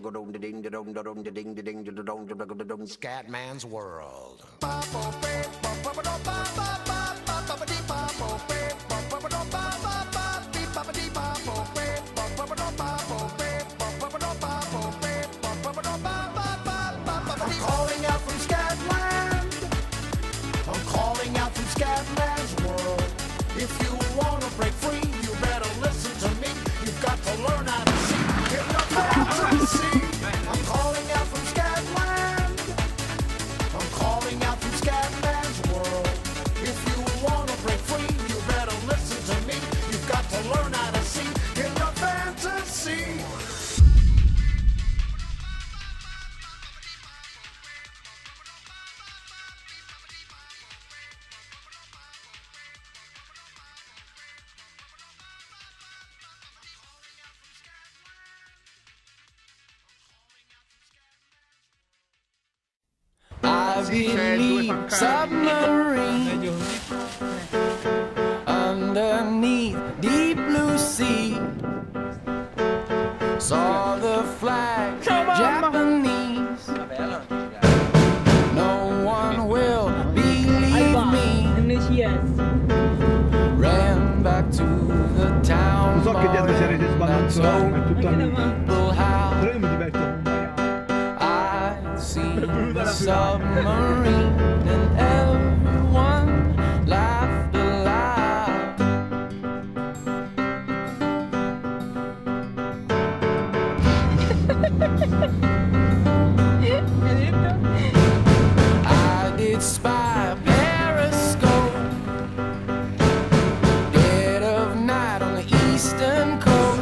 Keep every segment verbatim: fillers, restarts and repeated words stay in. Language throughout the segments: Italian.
Scatman's World. Scatman's World. If you wanna break free, you better listen to me. You've got to learn how to see in the fantasy. I'm calling out from Scatland. I'm calling out from Scatman's World. If you wanna break free, you better listen to me. You've got to learn how to see in the fantasy. I believe submarine underneath deep blue sea. Saw the flag Japanese. No one will believe me. Ran back to the town. So che dietro sarete sbalanzati, ma è tutto amico. Però io mi diverto con The submarine and everyone laughed aloud. I did spy a periscope, dead of night on the eastern coast.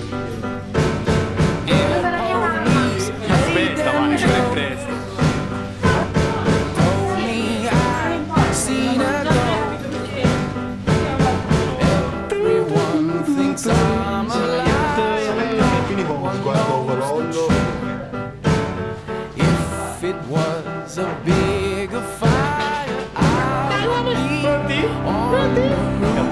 Yeah, police made them joke. If it was a bigger fire, I'd be on the roof.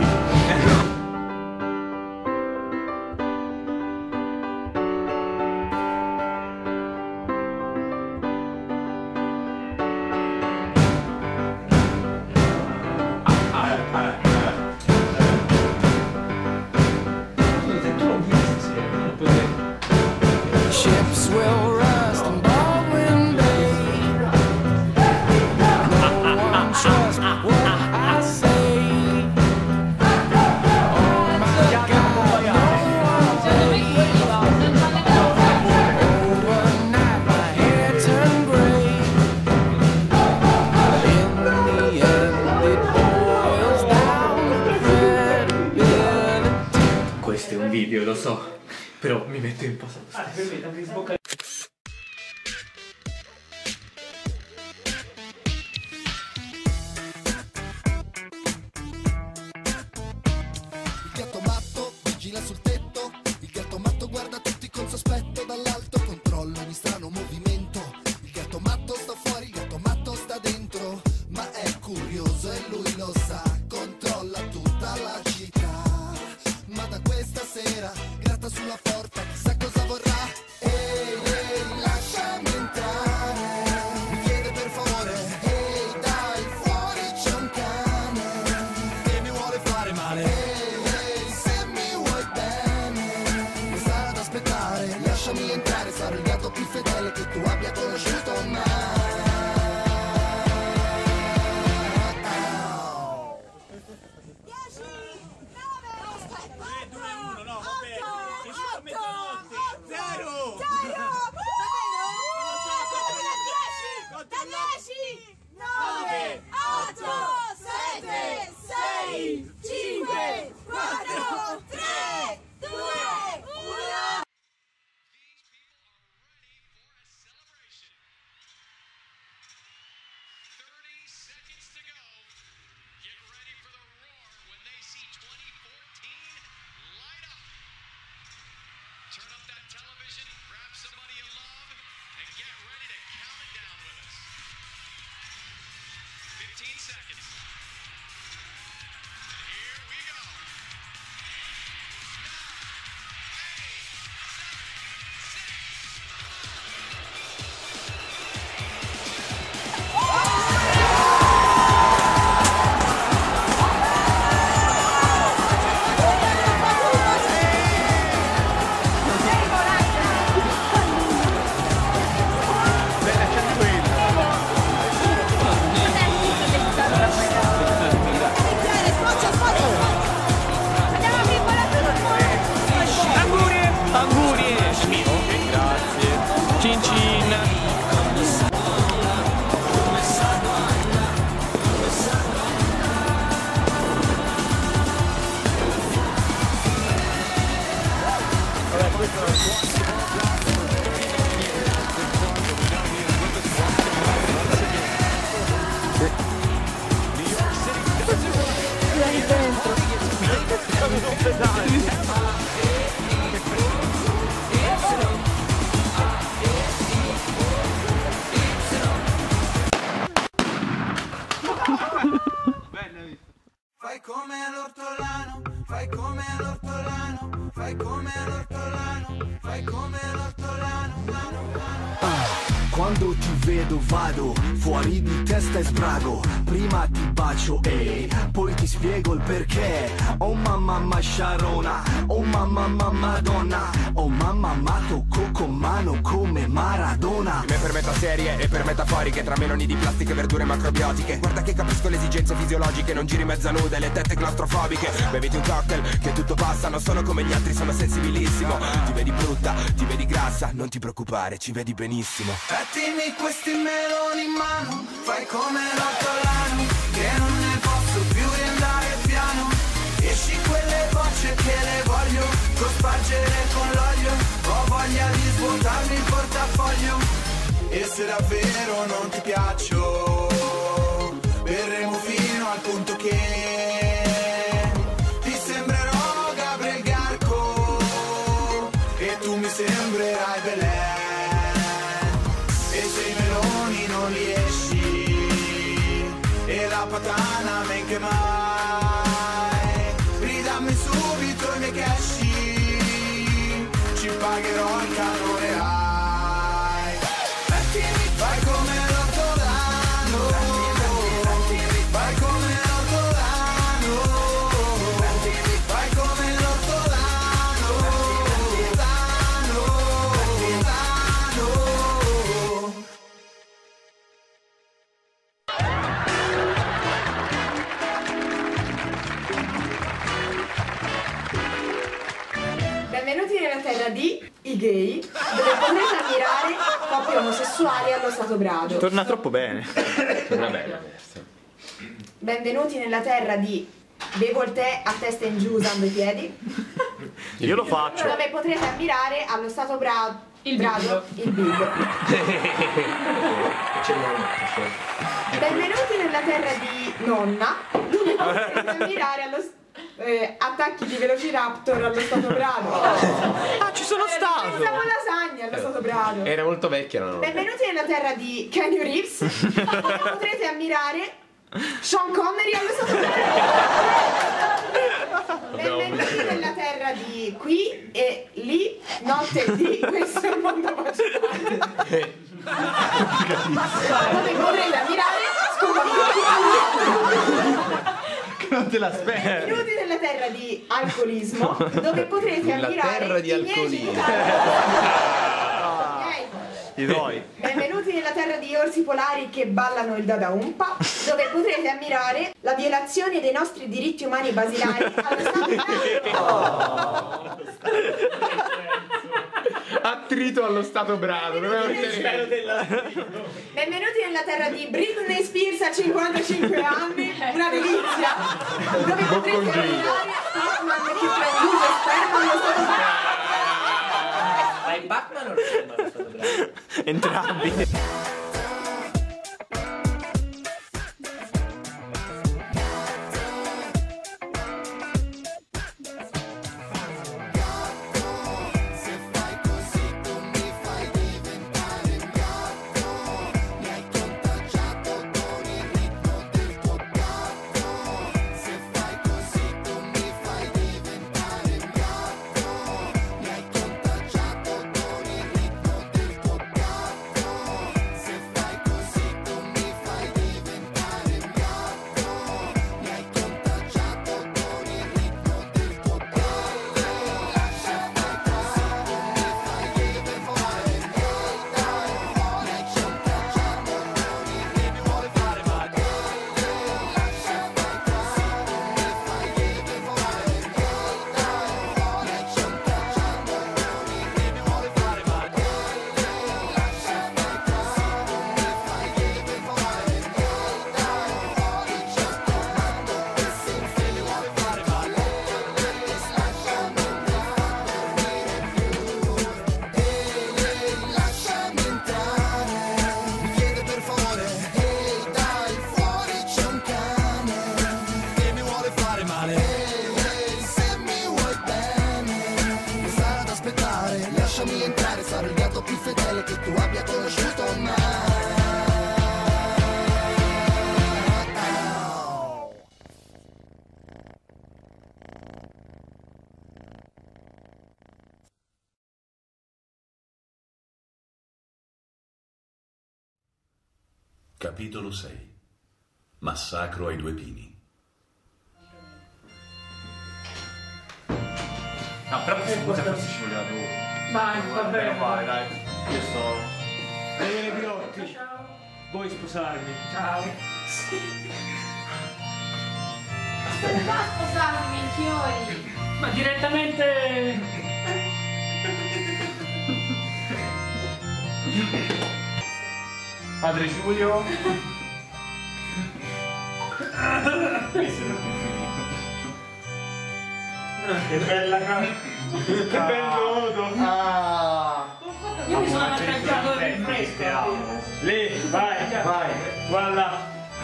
Ships will rust in Baldwin Bay. No one trusts what I say. Oh my God, no one believes. Overnight my hair turned gray. In the end it boils down to credibility. Questo è un video, lo so. Però mi metto in pausa. Ah, permettetemi di sboccare. Il gatto matto vigila sul tetto. Il gatto matto guarda tutti con sospetto dall'alto. Controlla ogni strano movimento. Il gatto matto sta fuori, il gatto matto sta dentro. Ma è curioso e lui lo sa. Controlla tutta la città. Ma da questa sera gratta sulla porta, chissà cosa vorrà. Ehi, ehi, lasciami entrare. Mi chiede per favore. Ehi, dai, fuori c'è un cane che mi vuole fare male. Ehi, ehi, se mi vuoi bene, non stare ad aspettare. Lasciami entrare, sarò il gatto più fedele che tu abbia conosciuto mai. Turn up that television, grab somebody you love, and get ready to count it down with us. fifteen seconds. And here we go. Nine, eight, seven, six, Fai come l'ortolano, fai come l'ortolano, fai come l'ortolano, fai come l'ortolano, lano, lano. Quando ti vedo vado fuori di testa e sbrago. Prima ti bacio e poi ti spiego il perché. Oh mamma mamma Sharona, oh mamma mamma Madonna, oh mamma ma tocco con mano come Maradona. Me per metaserie e per metaforiche, tra meloni di plastica e verdure macrobiotiche. Guarda che capisco le esigenze fisiologiche, non giri mezza nuda e le tette claustrofobiche. Beviti un cocktail che tutto passa, non sono come gli altri, sono sensibilissimo. Ti vedi brutta, ti vedi grassa, non ti preoccupare, ci vedi benissimo. Mettimi questi meloni in mano, fai come l'ortolano, che non ne posso più riandare piano. Esci quelle bocce che le voglio cospargere con l'olio. Ho voglia di svuotarmi il portafoglio. E se davvero non ti piaccio, berremo fino al punto che ti sembrerò Gabriel Garco e tu mi sembrerai Belen. La patana men che mai, ridammi subito i miei cash, ci pagherò il canone hai. Mettimi, fai come l'ortolano, fai come l'ortolano, fai come l'ortolano, l'ortolano. Benvenuti nella terra di i gay, dove potrete ammirare coppie omosessuali allo stato brado. Torna troppo bene. Torna bene. Benvenuti nella terra di bevo il tè a testa in giù usando i piedi. Io lo faccio. Dove potrete ammirare allo stato brado il brado il bigo. Benvenuti nella terra di nonna, dove potrete ammirare allo stato Eh, attacchi di Velociraptor allo stato brado. Ah, ci sono stato! Pensavo lasagna allo stato brado. Era molto vecchia la nonna. Benvenuti nella terra di Keanu Reeves, dove potrete ammirare Sean Connery allo stato brado. Benvenuti nella terra di qui e lì, notte di questo è il mondo vaginale. Dove potrete ammirare scomunicati. Non te l'aspetti. Benvenuti nella terra di alcolismo, dove potrete Nella ammirare terra di i miei alcolismo. genitali. I tuoi. Benvenuti nella terra di orsi polari che ballano il dada umpa, dove potrete ammirare la violazione dei nostri diritti umani basilari allo stato brado. Attrito allo stato brado. Benvenuti nella terra di Britney Spears a cinquantacinque anni, una delizia, dove potrete ammirare Batman che traduce sperma allo stato brado. Ma il Batman o il sperma allo stato brado? Entrambi. Capitolo sei. Massacro ai due pini. No, però questa cosa forse ci voleva dopo. Vai, va bene. Vai, dai. Io sto... Daniele Pilotti. Ciao. Vuoi sposarmi? Ciao. Aspetta a sposarmi, Chiori. Ma direttamente... Padre Giulio. Questo è finito. Che bella cara. Che bel nudo. Ah. Io mi sono attaccato in fresco. Lì, vai, vai. Guarda.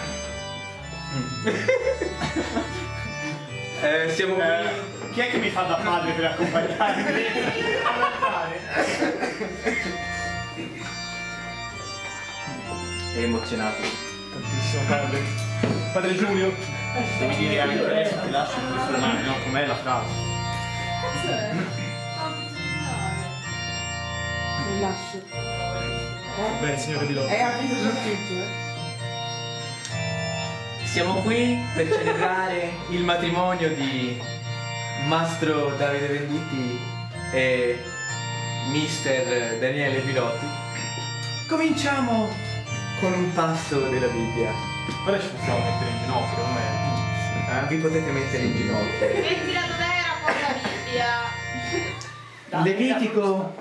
Eh, siamo qui. Eh, chi è che mi fa da padre per accompagnarmi? È emozionato. Tantissimo padre. Padre Giulio. Devi dire anche adesso ti lascio in queste mani, no? Com'è la frase? Mi lascio. Beh, signore Pilotti. È avviso su tutti, eh. Siamo qui per celebrare il matrimonio di Mastro Davide Venditti e Mister Daniele Pilotti. Cominciamo con un passo della Bibbia. Ora ci possiamo mettere in ginocchio, com'è? Eh, vi potete mettere in ginocchio. Mettila dov'era poi la Bibbia? Levitico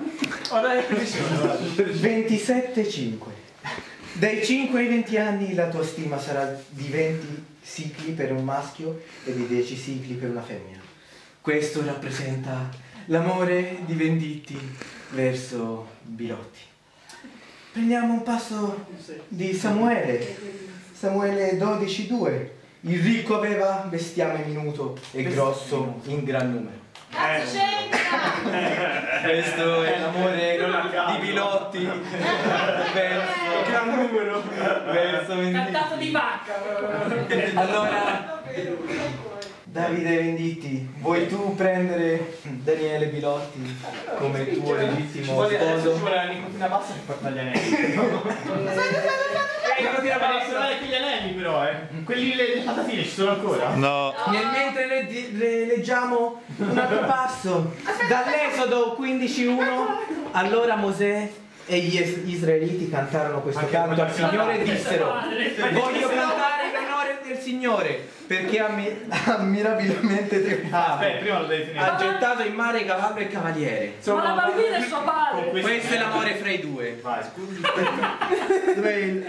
ventisette cinque. Dai cinque ai venti anni la tua stima sarà di venti sicli per un maschio e di dieci sicli per una femmina. Questo rappresenta l'amore di Venditti verso Bilotti. Prendiamo un passo di Samuele. Samuele dodici due. Il ricco aveva bestiame minuto e grosso in gran numero. Cazzo c'entra! Questo è l'amore di Bilotti verso gran numero verso Venditti. Cantato di vacca. Allora, Davide Venditti, vuoi tu prendere Daniele Bilotti come tuo legittimo sposo? Ci vuole la nicotina bassa per portare gli anelli. Eh, nicotina bassa, dai quegli anelli però, eh. Quelli le patatine ci sono ancora? No. Nel mentre le, le, leggiamo un altro passo dall'Esodo quindici uno. Allora Mosè e gli es- israeliti cantarono questo Anche canto al quella- Signore e quella- dissero: voglio cantare in onore del Signore perché ammi- ammirabilmente trionfava. Aspetta, prima lo devi finire. Ha gettato in mare cavallo e cavaliere. Ma la bambina è suo padre. Con Questo è l'amore fra i due. Vai, scusi. Dov'è il...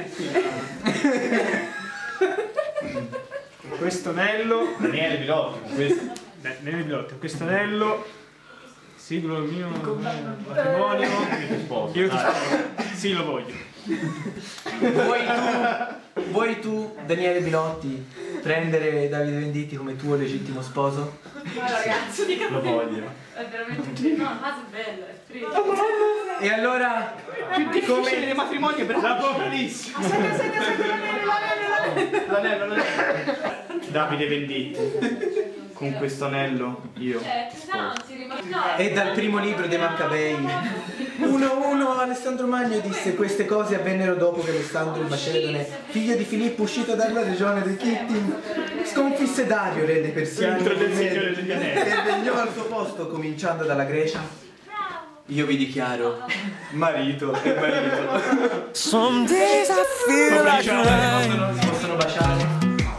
questo anello. Daniele Pilotti, con questo. Daniele Pilotti, questo anello. Siglo il mio matrimonio. Io ti sposo. Io ti Dai. sposo. Sì, lo voglio. Vuoi tu, vuoi tu, Daniele Bilotti, prendere Davide Venditti come tuo legittimo sposo? Ma ragazzo, di Lo voglio. È veramente no, la casa è bella, è fredda. E allora, Più difficile dei matrimoni per l'Apocalisse. Aspetta, aspetta, aspetta, l'anello, l'anello, l'anello. L'anello, l'anello. Davide Venditti. Con questo anello io. Eh, no, si rimane. No. è dal primo libro dei Maccabei. uno uno Alessandro Magno disse: queste cose avvennero dopo che Alessandro il Macedone, figlio di Filippo, uscito dalla regione del Chittim, sconfisse Dario, re dei Persiani, Dentro del Signore degli Anelli, e regnò al suo posto, cominciando dalla Grecia. Io vi dichiaro marito e marito. Some days I feel like crying. Si possono baciare.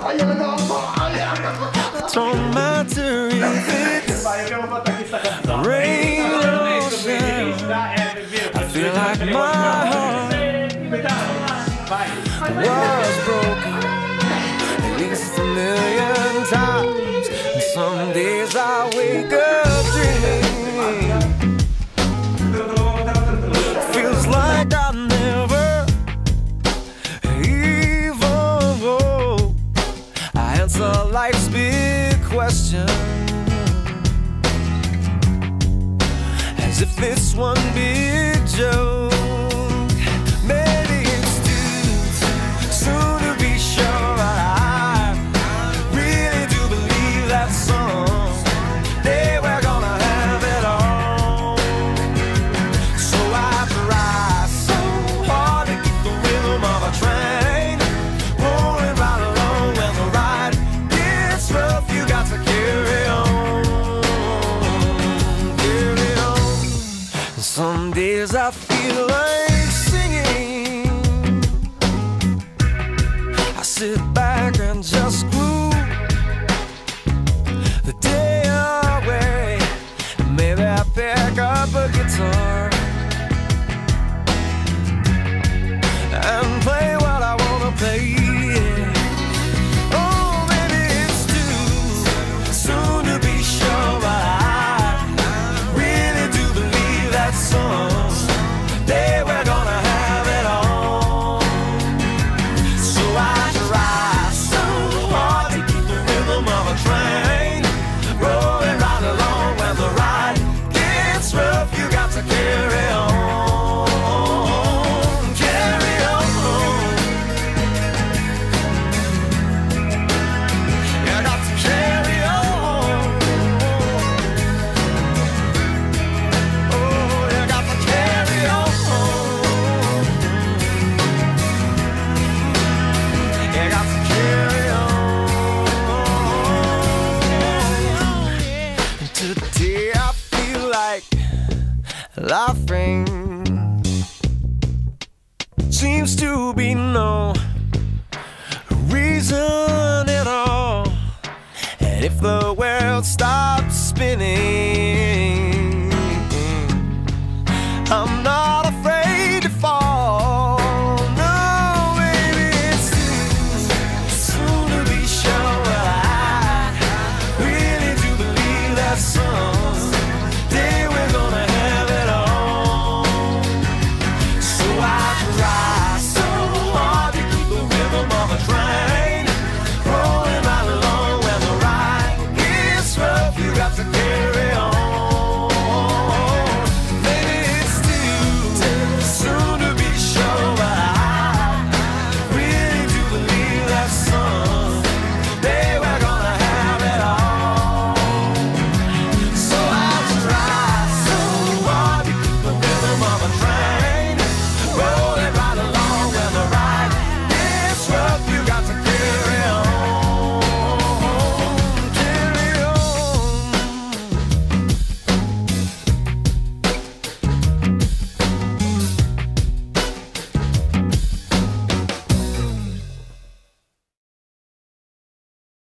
Don't matter if it's rain or shine. I feel like my heart was broken at least a million times. And some days I wake up dreaming. Feels like I never even go. I answer life's big question as if it's one big joke. Maybe it's too soon to be sure, but I really do believe that someday we're gonna have it all. So I try so hard to keep the rhythm of a train. if the world stops spinning,